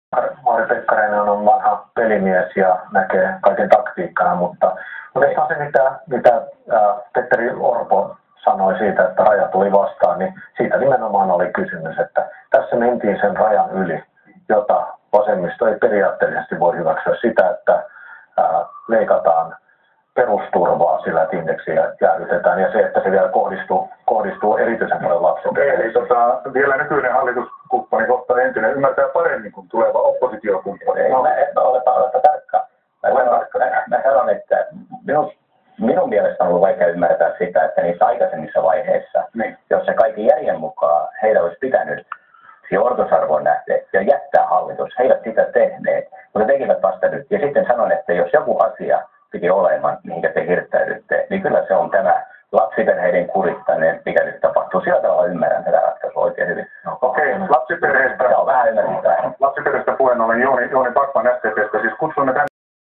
Mauri Pekkarinen on vanha pelimies ja näkee kaiken taktiikkana, mutta oikeastaan se, mitä Petteri Orpo sanoi siitä, että raja tuli vastaan, niin siitä nimenomaan oli kysymys, että tässä mentiin sen rajan yli, jota vasemmisto ei periaatteellisesti voi hyväksyä sitä, että leikataan perusturvaa sillä, että indeksiä jäädytetään, ja se, että se vielä kohdistuu erityisen paljon lapsiperheisiin. Eli vielä nykyinen hallituskumppani kohta entinen ymmärtää paremmin kuin tuleva oppositiokumppani. No, olepa tarkka. Mä sanon, että minun mielestä on ollut vaikea ymmärtää sitä, että niissä aikaisemmissa vaiheissa, jossa kaikki järjen mukaan heidän olisi pitänyt siihen ortosarvoon nähden ja jättää hallitus, he eivät sitä tehneet, mutta tekivät vasta nyt. Ja sitten sanon, että jos joku asia piti olemaan, mihinkä te hirttäydytte, niin kyllä se on tämä lapsiperheiden kurittaminen, mikä nyt tapahtuu. Sillä tavalla ymmärrän tätä ratkaisua oikein hyvin. Okei, lapsiperheestä puheen ollen Jouni Backman SDP:stä, siis kutsumme tänne